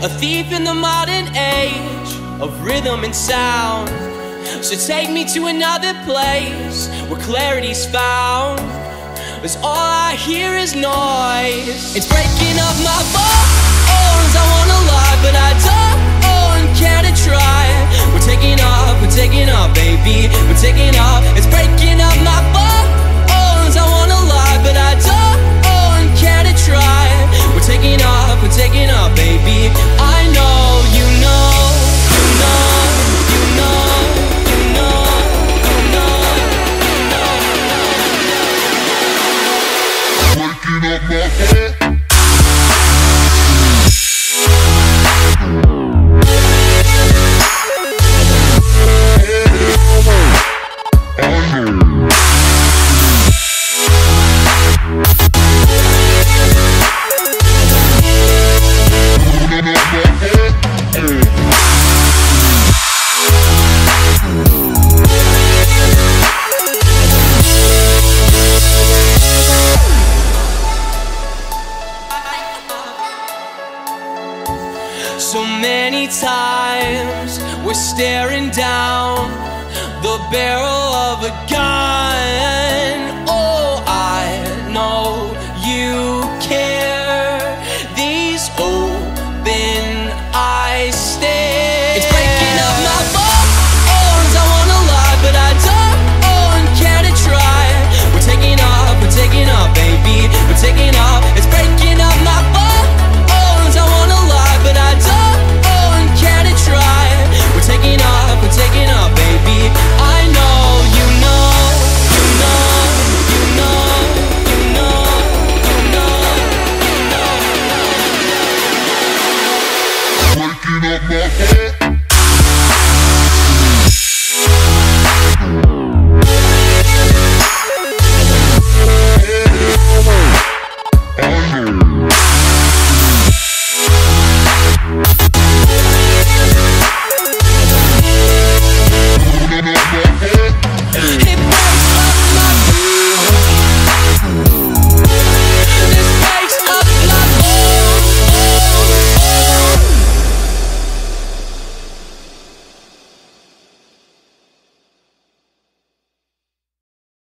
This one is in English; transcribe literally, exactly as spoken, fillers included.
a thief in the modern age of rhythm and sound. So take me to another place where clarity's found, 'cause all I hear is noise. It's breaking up my bones. I wanna lie, but I don't care to try. We're taking off, we're taking off, baby. We're taking off. It's breaking up my bones. I wanna lie, but I don't care to try. We're taking off, we're taking off, baby. I know, you know, you know, you know, you know, you know, you know. Breaking up my bones. So many times we're staring down the barrel of a gun.